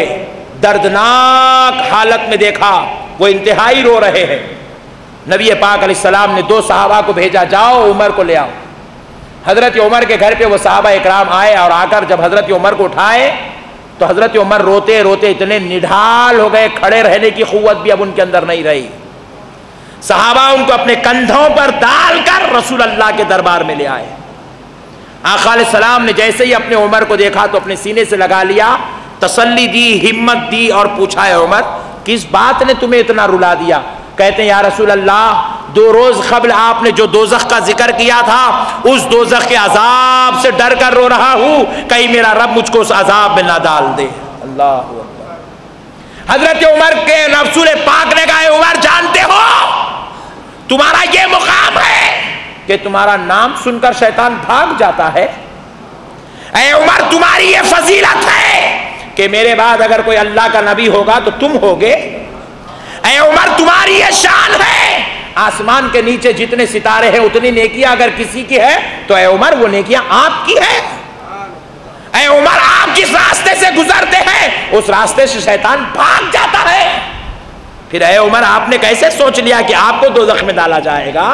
دردناک حالت میں دیکھا, وہ انتہائی رو رہے ہیں. نبی پاک علیہ السلام نے دو صحابہ کو بھیجا جاؤ عمر کو لے آؤ. حضرت عمر کے گھر پہ وہ صحابہ اکرام آئے اور آ کر جب حضرت عمر کو اٹھائے تو حضرت عمر روتے روتے اتنے نڈھال ہو گئے, کھڑے رہنے کی قوت بھی اب ان کے اندر نہیں رہی. صحابہ ان کو اپنے کندھوں پر ڈال کر رسول اللہ کے دربار میں لے آئے. آقا علیہ السلام نے جیسے ہی اپنے عمر کو دیکھا تو اپنے سینے سے لگا لیا, تسلی دی, ہمت دی اور پوچھا ہے عمر کس بات نے تمہیں اتنا رلا دیا؟ کہتے ہیں یا رسول اللہ دو روز قبل آپ نے جو دوزخ کا ذکر کیا تھا اس دوزخ کے عذاب سے ڈر کر رو رہا ہوں, کہیں میرا رب مجھ کو اس عذاب میں نہ ڈال دے. اللہ اکبر. حضرت عمر کے رسول پاک نے کہا عمر جانتے ہو تمہارا یہ مقام ہے کہ تمہارا نام سن کر شیطان بھاگ جاتا ہے. اے عمر تمہاری یہ فضیلت ہے کہ میرے بعد اگر کوئی اللہ کا نبی ہوگا تو تم ہوگے. اے عمر تمہاری یہ شان ہے, آسمان کے نیچے جتنے ستارے ہیں اتنی نیکیاں اگر کسی کی ہے تو اے عمر وہ نیکیاں آپ کی ہے. اے عمر آپ جس راستے سے گزرتے ہیں اس راستے سے شیطان بھاگ جاتا ہے. پھر اے عمر آپ نے کیسے سوچ لیا کہ آپ کو دوزخ میں ڈالا جائے گا؟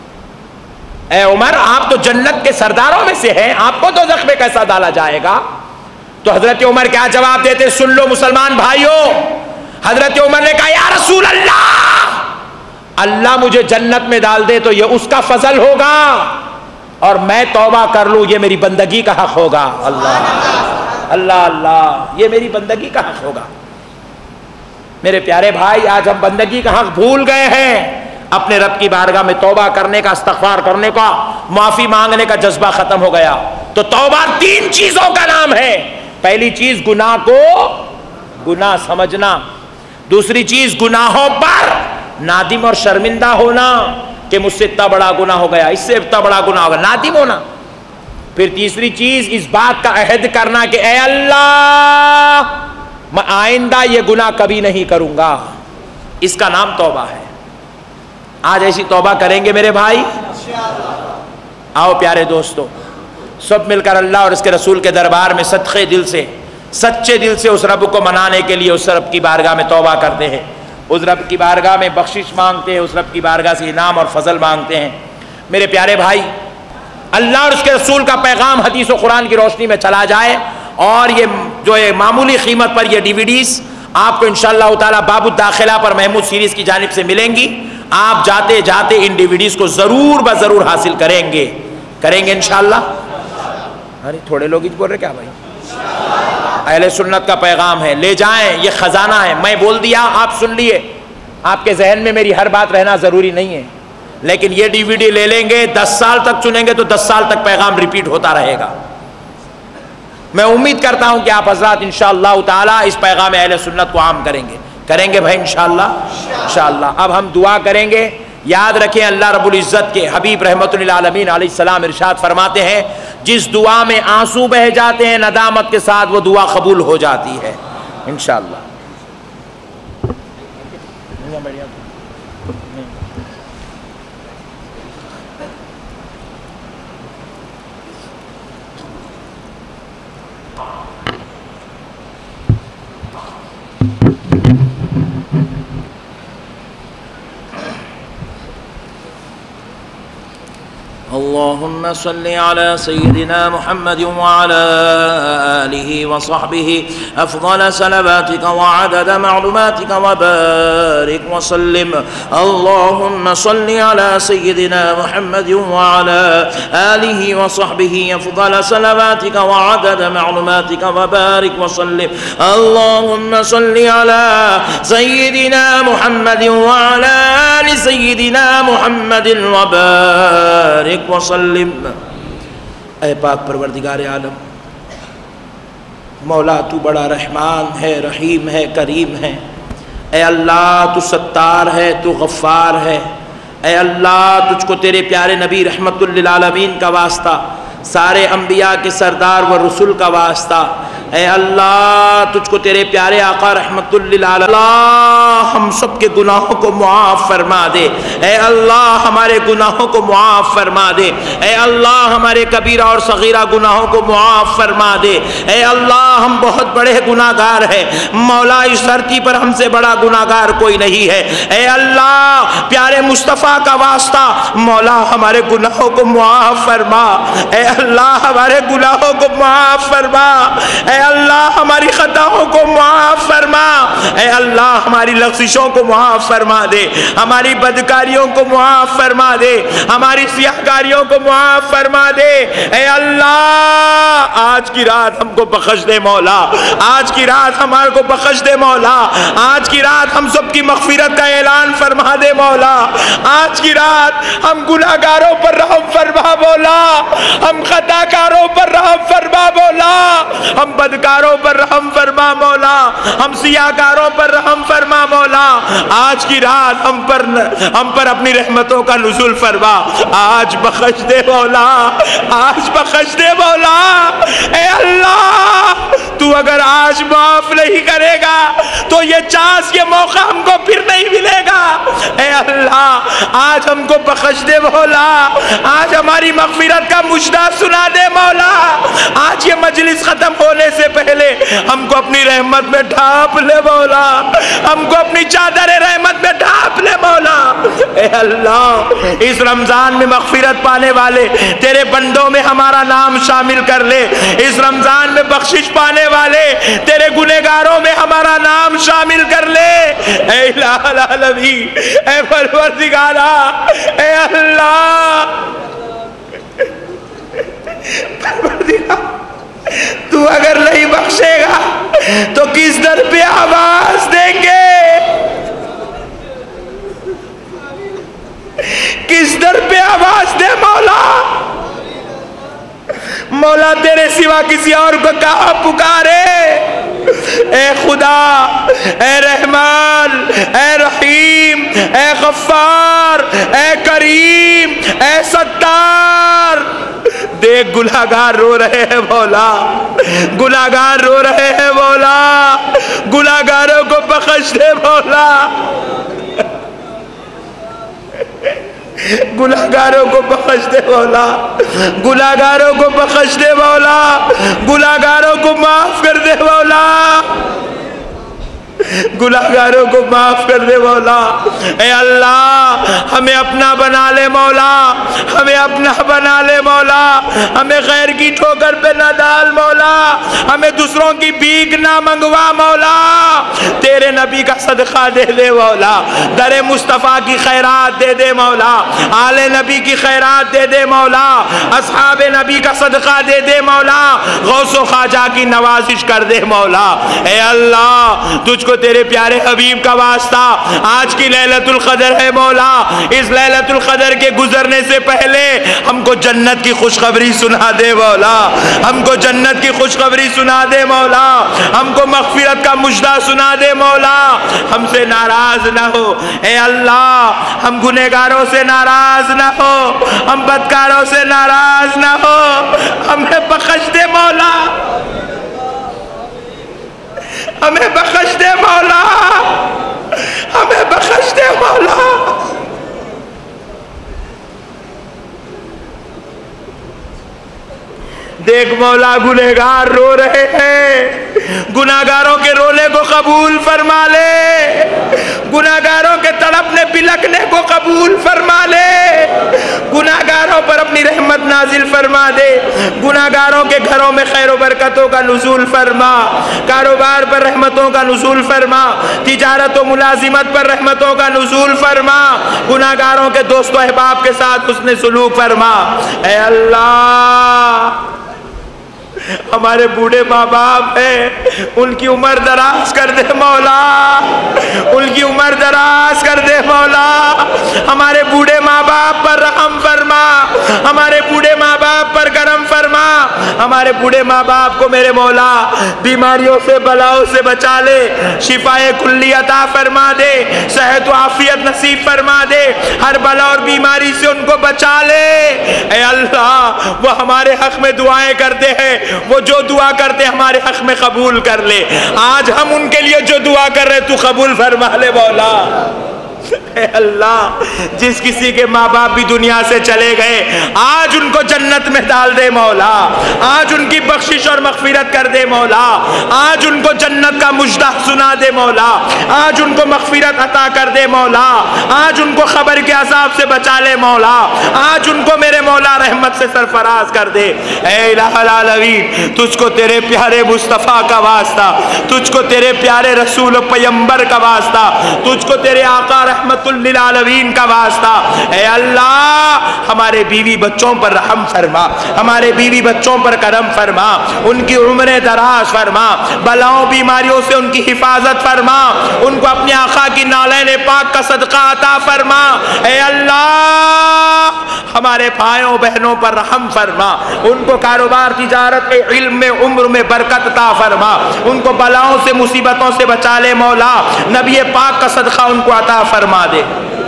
اے عمر آپ تو جنت کے سرداروں میں سے ہیں, آپ کو دوزخ میں کیسا ڈالا جائے گا؟ تو حضرت عمر کیا جواب دیتے سن لو مسلمان بھائیوں. حضرت عمر نے کہا یا رسول اللہ اللہ مجھے جنت میں ڈال دے تو یہ اس کا فضل ہوگا اور میں توبہ کر لوں یہ میری بندگی کا حق ہوگا. اللہ اللہ اللہ یہ میری بندگی کا حق ہوگا. میرے پیارے بھائی آج ہم بندگی کا حق بھول گئے ہیں. اپنے رب کی بارگاہ میں توبہ کرنے کا, استغفار کرنے کا, معافی مانگنے کا جذبہ ختم ہو گیا. تو توبہ تین چیزوں کا نام ہے. پہلی چیز گناہ کو گناہ سمجھنا, دوسری چیز گناہوں پر نادم اور شرمندہ ہونا کہ مجھ سے اتنا بڑا گناہ ہو گیا, اس سے اتنا بڑا گناہ ہوگا, نادم ہونا. پھر تیسری چیز اس بات کا عہد کرنا کہ اے اللہ میں آئندہ یہ گناہ کبھی نہیں کروں گا, اس کا نام توبہ ہے. آج ایسی توبہ کریں گے میرے بھائی؟ آؤ پیارے دوستو، سب مل کر اللہ اور اس کے رسول کے دربار میں صدقے دل سے، سچے دل سے اس رب کو منانے کے لیے اس رب کی بارگاہ میں توبہ کرتے ہیں، اس رب کی بارگاہ میں بخشش مانگتے ہیں، اس رب کی بارگاہ سے انعام اور فضل مانگتے ہیں۔ میرے پیارے بھائی، اللہ اور اس کے رسول کا پیغام حدیث و قرآن کی روشنی میں چلا جائے، اور یہ جو ہے معمولی قیمت پر یہ ڈی وی ڈیز آپ کو انشاءاللہ تعالی باب الداخلہ پر محمود سیریز کی جانب سے ملیں گی۔ آپ جاتے جاتے ان ڈی وی ڈیز کو ضرور بضرور حاصل کریں گے، کریں گے انشاءاللہ۔ ارے تھوڑے لوگ ہی بول رہے کیا بھائی؟ اہل سنت کا پیغام ہے، لے جائیں، یہ خزانہ ہے۔ میں بول دیا، آپ سن لیے، آپ کے ذہن میں میری ہر بات رہنا ضروری نہیں ہے، لیکن یہ ڈی وی ڈی لے لیں گے، دس سال تک سنیں گے تو دس سال تک پیغام ریپیٹ ہوتا رہے گا۔ میں امید کرتا ہوں کہ آپ حضرات انشاءاللہ تعالی اس پیغام اہل سنت کو عام کریں گے، کریں گے بھائی انشاءاللہ انشاءاللہ۔ اب ہم دعا کریں گے۔ یاد رکھیں اللہ رب العزت کے حبیب رحمت للعالمین علیہ السلام ارشاد فرماتے ہیں، جس دعا میں آنسو بہہ جاتے ہیں ندامت کے ساتھ، وہ دعا قبول ہو جاتی ہے انشاءاللہ۔ اللهم صل على سيدنا محمد وعلى آله وصحبه أفضل صلواتك وعدد معلوماتك وبارك وسلم. اللهم صل على سيدنا محمد وعلى آله وصحبه أفضل صلواتك وعدد معلوماتك وبارك وسلم. اللهم صل على سيدنا محمد وعلى آل سيدنا محمد وبارك وسلم. اے پاک پروردگار عالم، مولا تو بڑا رحمان ہے، رحیم ہے، کریم ہے۔ اے اللہ تو ستار ہے، تو غفار ہے۔ اے اللہ تجھ کو تیرے پیارے نبی رحمت للعالمین کا واسطہ، سارے انبیاء کے سردار و رسول کا واسطہ، اے اللہ تجھ کو تیرے پیارے آقا رحمت للعالمین، اللہ ہم سب کے گناہوں کو معاف فرما دے۔ اے اللہ ہمارے گناہوں کو معاف فرما دے۔ اے اللہ ہمارے کبیرہ اور صغیرہ گناہوں کو معاف فرما دے۔ اے اللہ ہم بہت بڑے گناہگار ہیں مولا، اس دھرتی پر ہم سے بڑا گناہگار کوئی نہیں ہے۔ اے اللہ پیارے مصطفیٰ کا واسطہ مولا ہمارے گناہوں کو معاف فرما۔ اے اللہ ہمارے گناہوں کو معاف فرما۔ اے اللہ ہماری خطاؤں کو معاف فرما۔ اے اللہ ہماری لغزشوں کو معاف فرما دے، ہماری بدکاریوں کو معاف فرما دے، ہماری سیاہکاریوں کو معاف فرما دے۔ اے اللہ آج کی رات ہم کو بخش دے مولا، آج کی رات ہمارے کو بخش دے مولا، آج کی رات ہم سب کی مغفرت کا اعلان فرما دے مولا۔ آج کی رات ہم گناہگاروں پر رحم فرما مولا، ہم خطاکاروں پر رحم فرما مولا، ہم بدکاروں پر رحم فرما مولا، ہم سیاہکاروں پر رحم فرما مولا۔ آج کی رات ہم پر ہم پر اپنی رحمتوں کا نزول فرما۔ آج بخش دے مولا، آج بخش دے مولا۔ اے اللہ تو اگر آج معاف نہیں کرے گا تو یہ چانس، یہ موقع ہم کو پھر نہیں ملے گا۔ اے اللہ آج ہم کو بخش دے مولا، آج ہماری مغفرت کا مجدہ سنا دے مولا۔ آج یہ مجلس ختم ہونے سے پہلے ہم کو اپنی رحمت میں ڈھانپ لے مولا، ہم کو اپنی چادر رحمت میں ڈھانپ لے مولا۔ اے اللہ اس رمضان میں مغفرت پانے والے تیرے بندوں میں ہمارا نام شامل کر لے، اس رمضان میں بخشش پانے والے تیرے گنہگاروں میں ہمارا نام شامل کر لے۔ اے الہ العالمین، اے پروردگارا، اے اللہ پروردگار تو اگر نہیں بخشے گا تو کس در پہ آواز دیں گے، کس در پہ آواز دے مولا۔ مولا تیرے سوا کسی اور کو کہاں پکارے۔ اے خدا، اے رحمان، اے رحیم، اے غفار، اے کریم، اے ستار۔ دیکھ گناہگار رو رہے ہیں مولا، گناہگار رو رہے ہیں مولا، گناہگاروں کو بخش دے مولا۔ گناہگاروں کو بخش دے مولا، گناہگاروں کو بخش دے مولا، گناہگاروں کو معاف کر دے مولا، گناہگاروں کو معاف کر دے مولا۔ اے اللہ ہمیں اپنا بنا لے مولا، ہمیں اپنا بنا لے مولا، ہمیں غیر کی ٹھوکر پہ نہ ڈال مولا، ہمیں دوسروں کی بھیک نہ منگوا مولا، تیرے نبی کا صدقہ دے دے مولا، در مصطفیٰ کی خیرات دے دے مولا، آل نبی کی خیرات دے دے مولا، اصحاب نبی کا صدقہ دے دے مولا، غوث و خواجہ کی نوازش کر دے مولا۔ اے اللہ تجھ کو تیرے پیارے حبیب کا واسطہ آج کی لیلۃ القدر ہے مولا، اس لیلۃ القدر کے گزرنے سے پہلے ہم کو جنت کی خوشخبری سنا دے مولا، ہم کو جنت کی خوشخبری سنا دے مولا، ہم کو مغفرت کا مژدہ سنا دے مولا، ہم سے ناراض نہ ہو اے اللہ، ہم گنہگاروں سے ناراض نہ ہو، ہم بدکاروں سے ناراض نہ ہو، ہمیں بخش دے مولا، ہمیں بخش دے مولا، ہمیں بخش دے مولا۔ دیکھ مولا گنہگار رو رہے ہیں، گناہگاروں کے رونے کو قبول فرما لے، گناہگاروں کے تڑپنے بلکنے کو قبول فرما لے، گناہگاروں پر اپنی رحمت نازل فرما دے، گناہگاروں کے گھروں میں خیر و برکتوں کا نزول فرما، کاروبار پر رحمتوں کا نزول فرما، تجارت و ملازمت پر رحمتوں کا نزول فرما، گناہگاروں کے دوست و احباب کے ساتھ حسن سلوک فرما۔ اے اللہ ہمارے بوڑھے ماں باپ ہیں، ان کی عمر دراز کر دے مولا، ان کی عمر دراز کر دے مولا، ہمارے بوڑھے ماں باپ پر رحم فرما، ہمارے بوڑھے ماں باپ پر کرم فرما، ہمارے بوڑھے ماں باپ کو میرے مولا بیماریوں سے بلاؤں سے بچا لے، شفائے کلی عطا فرما دے، صحت و عافیت نصیب فرما دے، ہر بلا اور بیماری سے ان کو بچا لے۔ اے اللہ وہ ہمارے حق میں دعائیں کرتے ہیں، وہ جو دعا کرتے ہمارے حق میں قبول کر لے، آج ہم ان کے لیے جو دعا کر رہے تو قبول فرما لے مولا۔ اے اللہ جس کسی کے ماں باپ بھی دنیا سے چلے گئے آج ان کو جنت میں ڈال دے مولا، آج ان کی بخشش اور مغفرت کر دے مولا، آج ان کو جنت کا مژدہ سنا دے مولا، آج ان کو مغفرت عطا کر دے مولا، آج ان کو خبر کے عذاب سے بچا لے مولا، آج ان کو میرے مولا رحمت سے سرفراز کر دے۔ اے الہ العالمین تجھ کو تیرے پیارے مصطفیٰ کا واسطہ، تجھ کو تیرے پیارے رسول و پیمبر کا واسطہ، تجھ کو تیرے آقا رحمت للعالمین کا واسطہ، اے اللہ ہمارے بیوی بچوں پر رحم فرما، ہمارے بیوی بچوں پر کرم فرما، ان کی عمریں دراز فرما، بلاؤں بیماریوں سے ان کی حفاظت فرما، ان کو اپنے آقا کی نالین پاک کا صدقہ عطا فرما۔ اے اللہ ہمارے بھائیوں بہنوں پر رحم فرما، ان کو کاروبار تجارت کے علم میں عمر میں برکت عطا فرما، ان کو بلاؤں سے مصیبتوں سے بچا لے مولا، نبی پاک کا صدقہ ان کو عطا فرما دے۔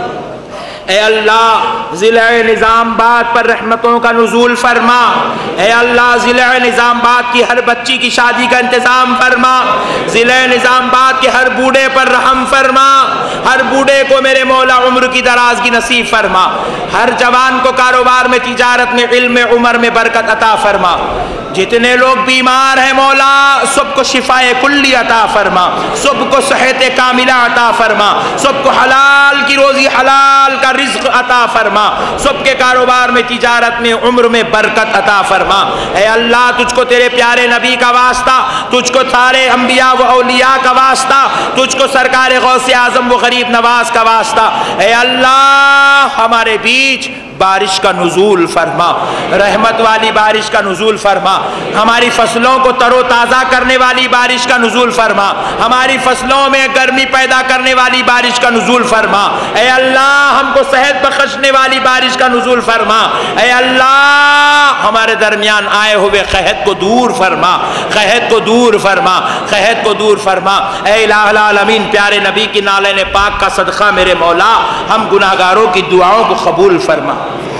اے اللہ ضلع نظام آباد پر رحمتوں کا نزول فرما، اے اللہ ضلع نظام آباد کی ہر بچی کی شادی کا انتظام فرما، ضلع نظام آباد کے ہر بوڑھے پر رحم فرما، ہر بوڑھے کو میرے مولا عمر کی درازگی نصیب فرما، ہر جوان کو کاروبار میں تجارت میں علم میں عمر میں برکت عطا فرما، جتنے لوگ بیمار ہیں مولا سب کو شفائے کلی عطا فرما، سب کو صحت کاملہ عطا فرما، سب کو حلال کی روزی حلال کا رزق عطا فرما، سب کے کاروبار میں تجارت میں عمر میں برکت عطا فرما۔ اے اللہ تجھ کو تیرے پیارے نبی کا واسطہ، تجھ کو سارے انبیاء و اولیاء کا واسطہ، تجھ کو سرکار غوث اعظم و غریب نواز کا واسطہ، اے اللہ ہمارے بیچ بارش کا نزول فرما، رحمت والی بارش کا نزول فرما، ہماری فصلوں کو تر و تازہ کرنے والی بارش کا نزول فرما، ہماری فصلوں میں گرمی پیدا کرنے والی بارش کا نزول فرما، اے اللہ ہم کو صحت بخشنے والی بارش کا نزول فرما، اے اللہ ہمارے درمیان آئے ہوئے قحط کو دور فرما، قحط کو دور فرما، قحط کو دور فرما۔ اے الہ العالمین پیارے نبی کی نالین پاک کا صدقہ میرے مولا ہم گناہگاروں کی دعاؤں کو قبول فرما۔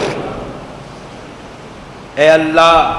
اے اللہ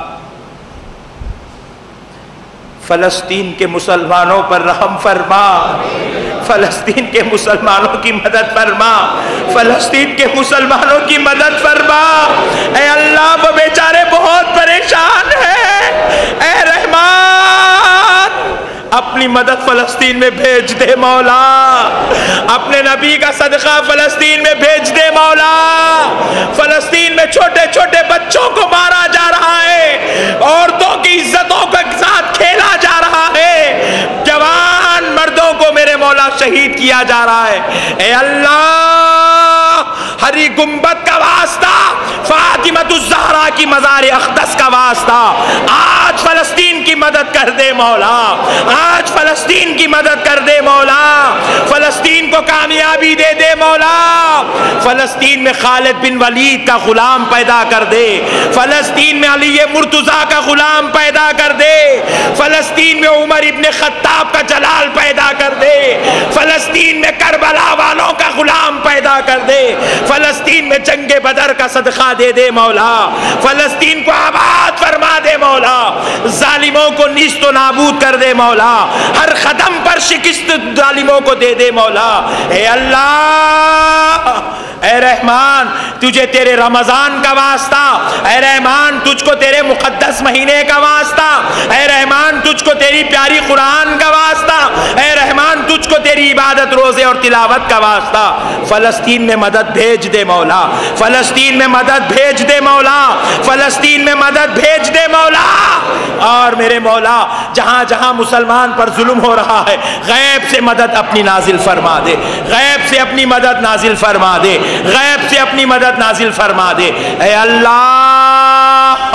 فلسطین کے مسلمانوں پر رحم فرما، فلسطین کے مسلمانوں کی مدد فرما، فلسطین کے مسلمانوں کی مدد فرما۔ اے اللہ وہ بیچارے بہت پریشان ہیں، اے رحمان اپنی مدد فلسطین میں بھیج دے مولا، اپنے نبی کا صدقہ فلسطین میں بھیج دے مولا۔ فلسطین میں چھوٹے چھوٹے بچوں کو مارا جا رہا ہے، عورتوں کی عزتوں کے ساتھ کھیلا جا رہا ہے، جوان مردوں کو میرے مولا شہید کیا جا رہا ہے۔ اے اللہ ہری گنبد کا واسطہ، فاطمۃ الزہرا کی مزار اقدس کا واسطہ، آج فلسطین کی مدد کر دے مولا، آج فلسطین کی مدد کر دے مولا، فلسطین کو کامیابی دے دے مولا، فلسطین میں خالد بن ولید کا غلام پیدا کر دے، فلسطین میں علی مرتضیٰ کا غلام پیدا کر دے، فلسطین میں عمر ابن خطاب کا جلال پیدا کر دے، فلسطین میں کربلا والوں کا غلام پیدا کر دے، فلسطین میں جنگ بدر کا صدقہ دے دے مولا، فلسطین کو آباد فرما دے مولا، ظالموں کو نیست و نابود کر دے مولا، ہر قدم پر شکست ظالموں کو دے دے مولا۔ اے اللہ اے رحمان تجھے تیرے رمضان کا واسطہ، اے رحمان تجھ کو تیرے مقدس مہینے کا واسطہ، اے رحمان تجھ کو تیری پیاری قرآن کا واسطہ، اے رحمان تجھ کو تیری عبادت روزے اور تلاوت کا واسطہ، فلسطین میں مدد بھیج دے مولا، فلسطین میں مدد بھیج دے مولا، فلسطین میں مدد بھیج دے مولا۔ اور میرے مولا جہاں جہاں مسلمان پر ظلم ہو رہا ہے غیب سے مدد اپنی نازل فرما دے، غیب سے اپنی مدد نازل فرما دے، غیب سے اپنی مدد نازل فرما دے۔ اے اللہ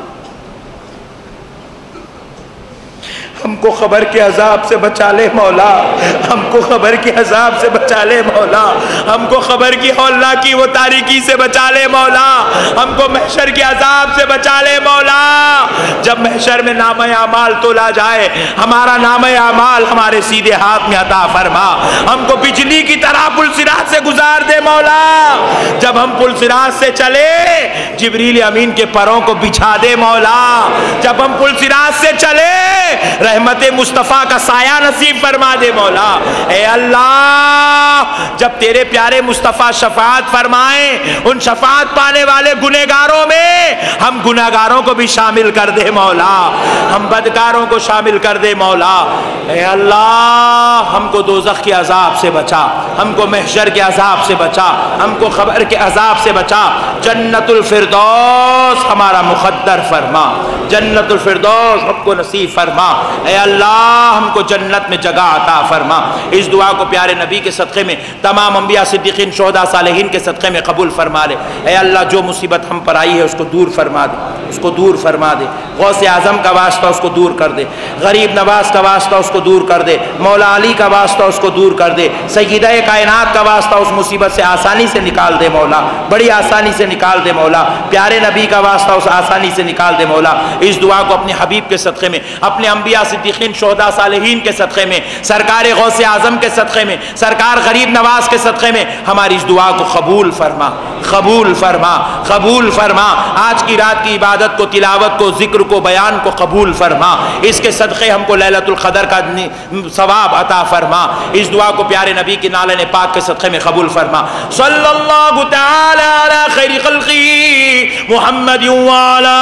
ہم کو خبر کے عذاب سے بچا لے مولا، ہم کو خبر کے عذاب سے بچا لے مولا، ہم کو خبر کی ہولناک کی وہ تاریکی سے بچا لے مولا، ہم کو محشر کے عذاب سے بچا لے مولا۔ جب محشر میں نام اعمال تولا جائے ہمارا نام اعمال ہمارے سیدھے ہاتھ میں عطا فرما، ہم کو بجلی کی طرح پل صراط سے گزار دے مولا۔ جب ہم پل صراط سے چلے جبریل امین کے پروں کو بچھا دے مولا، جب ہم پل صراط سے چلے رحمت مصطفیٰ کا سایہ نصیب فرما دے مولا۔ اے اللہ جب تیرے پیارے مصطفیٰ شفاعت فرمائیں ان شفاعت پانے والے گنہگاروں میں ہم گنہگاروں کو بھی شامل کر دے مولا، ہم بدکاروں کو شامل کر دے مولا۔ اے اللہ ہم کو دوزخ کے عذاب سے بچا، ہم کو محشر کے عذاب سے بچا، ہم کو خبر کے عذاب سے بچا، جنت الفردوس ہمارا مقدر فرما، جنت الفردوس ہم کو نصیب فرما۔ اے اللہ ہم کو جنت میں جگہ عطا فرما۔ اس دعا کو پیارے نبی کے صدقے میں تمام انبیاء صدیقین شہداء صالحین کے صدقے میں قبول فرما لے۔ اے اللہ جو مصیبت ہم پر آئی ہے اس کو دور فرما دے، اس کو دور فرما دے، غوث اعظم کا واسطہ اس کو دور کر دے، غریب نواز کا واسطہ اس کو دور کر دے، مولا علی کا واسطہ اس کو دور کر دے، سیدہ کائنات کا واسطہ اس مصیبت سے آسانی سے نکال دے مولا، بڑی آسانی سے نکال دے مولا، پیارے نبی کا واسطہ اس آسانی سے نکال دے مولا۔ اس دعا کو اپنے حبیب کے صدقے میں، اپنے انبیاء صدیقین شہداء صالحین کے صدقے میں، سرکار غوث اعظم کے صدقے میں، سرکار غریب نواز کے صدقے میں ہماری اس دعا کو قبول فرما، قبول فرما، قبول فرما۔ آج کی رات کی عبادت کو، تلاوت کو، ذکر کو، بیان کو قبول فرما، اس کے صدقے ہم کو لیلۃ القدر کا ثواب عطا فرما۔ اس دعا کو پیارے نبی کی نالین پاک کے صدقے میں قبول فرما۔ صلی اللہ تعالی علی خیر خلقہ محمد وعلی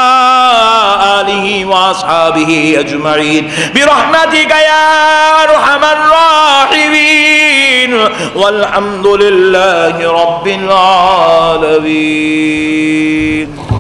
آلہ واصحابہ اجمعین برحمتک یا ارحم الراحمین والحمد للہ رب العالمین۔